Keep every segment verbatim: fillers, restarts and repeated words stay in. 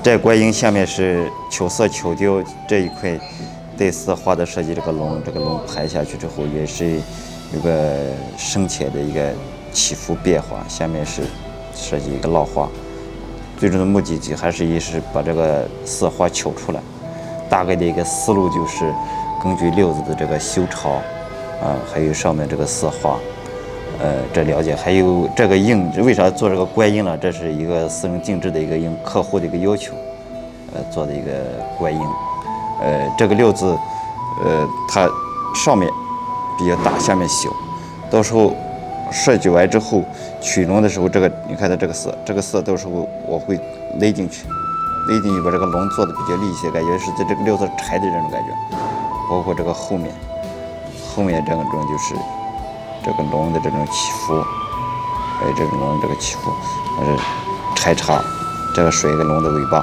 这怪鹰下面是球色球雕这一块带丝花的设计，这个龙，这个龙排下去之后也是有个深浅的一个起伏变化，下面是设计一个烙花。最终的目的还是一是把这个色花求出来。大概的一个思路就是根据六子的这个修巢，啊，还有上面这个色花，呃，这了解。还有这个鹰为啥做这个怪鹰呢？这是一个私人定制的一个鹰，客户的一个要求，呃，做的一个怪鹰。呃，这个六字，呃，它上面比较大，下面小，到时候设计完之后取龙的时候，这个你看它这个色，这个色到时候我会勒进去，勒进去把这个龙做的比较立体，感觉是在这个六字柴的这种感觉，包括这个后面，后面这种就是这个龙的这种起伏，还有这种龙这个起伏，它是柴叉，这个水跟龙的尾巴。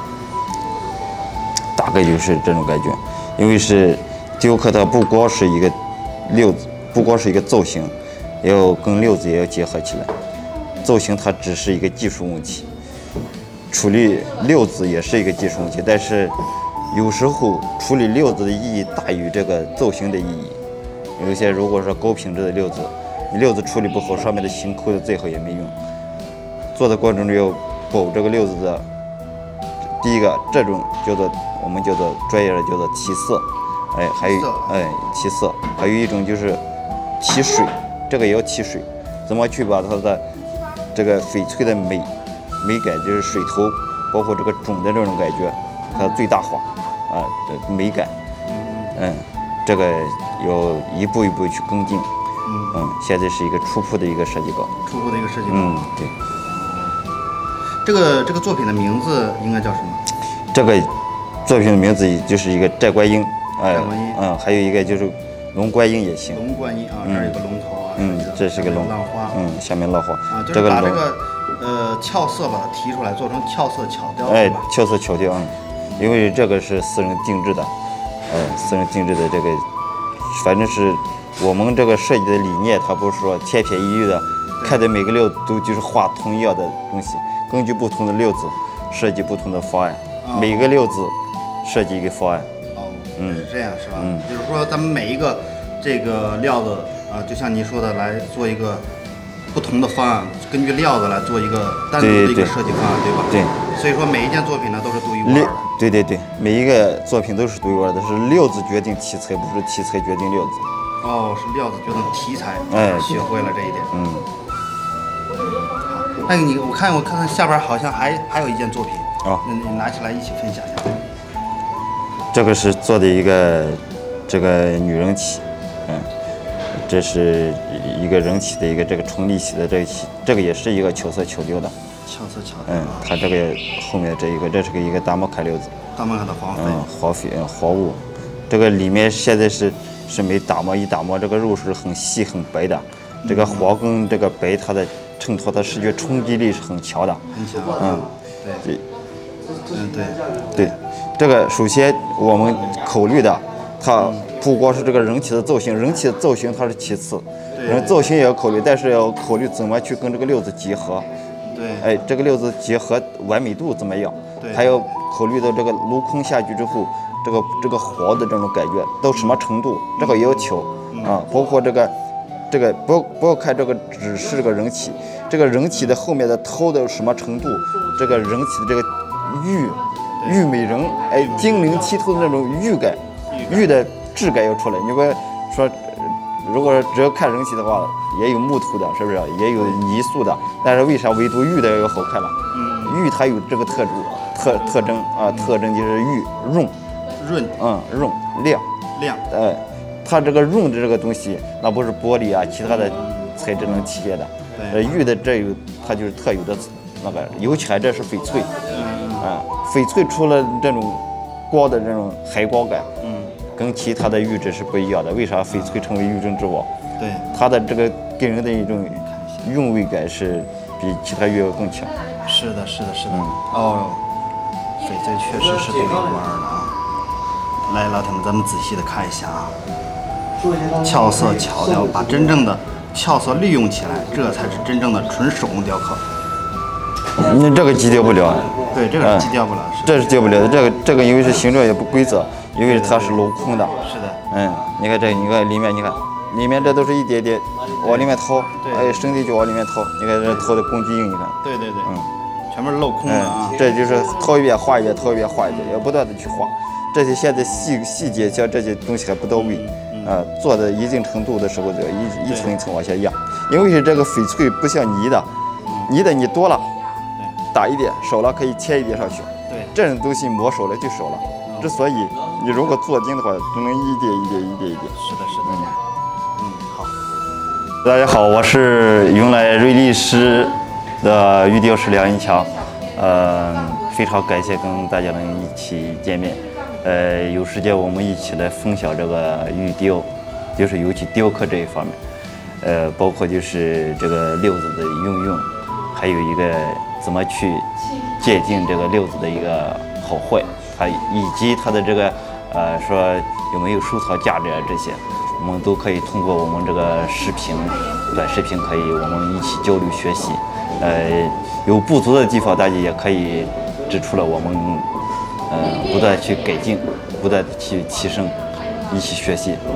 大概就是这种感觉，因为是雕刻，它不光是一个六子，不光是一个造型，也要跟六子也要结合起来。造型它只是一个技术问题，处理六子也是一个技术问题，但是有时候处理六子的意义大于这个造型的意义。有一些如果说高品质的六子，你六子处理不好，上面的形抠的再好也没用。做的过程中要保这个六子的，第一个这种叫做。我们叫做专业的叫做提色，哎，还有哎提色，还有一种就是提水，这个也要提水，怎么去把它的这个翡翠的美美感，就是水头，包括这个种的这种感觉，它最大化啊，这美感，嗯，这个要一步一步去跟进，嗯嗯，现在是一个初步的一个设计稿， 初步的一个设计稿， 嗯，对。 这个这个作品的名字应该叫什么？ 这个。作品的名字就是一个寨观音， 哎， 嗯，还有一个就是龙观音也行。 龙观音啊，这儿有个龙头啊， 嗯，这是个龙浪花， 嗯，下面浪花啊，就是把这个呃俏色把它提出来，做成俏色巧雕， 哎，俏色巧雕，嗯，因为这个是私人定制的，呃，私人定制的这个，反正是我们这个设计的理念，它不是说千篇一律的，看的每个料都就是画同一样的东西，根据不同的料子设计不同的方案，每个料子。设计一个方案， 哦，嗯，是这样是吧？嗯，就是说咱们每一个这个料子啊，就像您说的，来做一个不同的方案，根据料子来做一个单独的一个设计方案，对吧？ 对。 所以说每一件作品呢都是独一无二的。 对对对，每一个作品都是独一无二的，是料子决定题材，不是题材决定料子。 哦，是料子决定题材。 哎， 学会了这一点。 嗯。 好，那你我看我看看下边好像还还有一件作品啊，那你拿起来一起分享一下。 这个是做的一个这个女人旗，嗯，这是一个人旗的一个这个纯立体的这个旗，这个也是一个巧色巧雕的。 巧色巧雕。 嗯，它这个后面这一个，这是个一个大摩卡料子。 大摩卡的黄翡。 嗯，黄翡，嗯，黄物。这个里面现在是是没打磨，一打磨这个肉是很细很白的。这个黄跟这个白，它的衬托的视觉冲击力是很强的。 很强。 嗯， 对。嗯，对。 对。这个首先我们考虑的，它不光是这个人体的造型，人体的造型它是其次，人造型也要考虑，但是要考虑怎么去跟这个料子结合。 对， 哎，这个料子结合完美度怎么样？ 对， 还要考虑到这个镂空下去之后，这个这个黄的这种感觉到什么程度，这个要求啊，包括这个这个不不要看这个只是这个人体，这个人体的后面的掏的什么程度，这个人体的这个玉。玉美人，哎，晶莹剔透的那种玉感，玉的质感要出来。你不说，如果只要看人体的话，也有木头的，是不是？也有泥塑的，但是为啥唯独玉的要好看了？嗯，玉它有这个特质特特征啊，特征就是玉润， 润， 嗯，润亮亮， 哎，它这个润的这个东西，那不是玻璃啊，其他的材质能体现的。呃，玉的这有它就是特有的那个，尤其还这是翡翠。啊，翡翠出了这种光的这种海光感，嗯，跟其他的玉质是不一样的。为啥翡翠成为玉中之王？ 对， 它的这个给人的一种韵味感是比其他玉要更强。 是的，是的，是的。嗯、哦，翡翠确实是独一无二的啊！来，老铁们，咱们仔细的看一下啊，俏色巧雕，把真正的俏色利用起来，这才是真正的纯手工雕刻。 你这个机雕不了， 对，这个是击掉不了，是这是掉不了的。这个这个因为是形状也不规则，因为它是镂空的。 是的。 嗯，你看这，你看里面，你看里面这都是一点点往里面掏，哎，身体就往里面掏。你看这掏的工具硬，你看。 对对对。嗯，全部是镂空的啊。 这就是掏一遍画一遍，掏一遍画一遍，要不断的去画。这些现在细细节像这些东西还不到位。啊，做到一定程度的时候，就要一一层一层往下压，因为是这个翡翠不像泥的，泥的你多了，打一点，少了可以添一点上去。 对， 这种东西磨少了就少了。之所以你如果做精的话，只能一点一点一点一点。 是的，是的。嗯嗯，好。 大家好，我是用来瑞丽师的玉雕师梁一强，呃，非常感谢跟大家能一起见面。呃，有时间我们一起来分享这个玉雕，就是尤其雕刻这一方面，呃，包括就是这个六子的运用，还有一个怎么去界定这个六子的一个好坏，它以及它的这个呃说有没有收藏价值啊这些，我们都可以通过我们这个视频、短视频可以我们一起交流学习，呃，有不足的地方大家也可以指出了我们。呃，不断去改进，不断去提升，一起学习。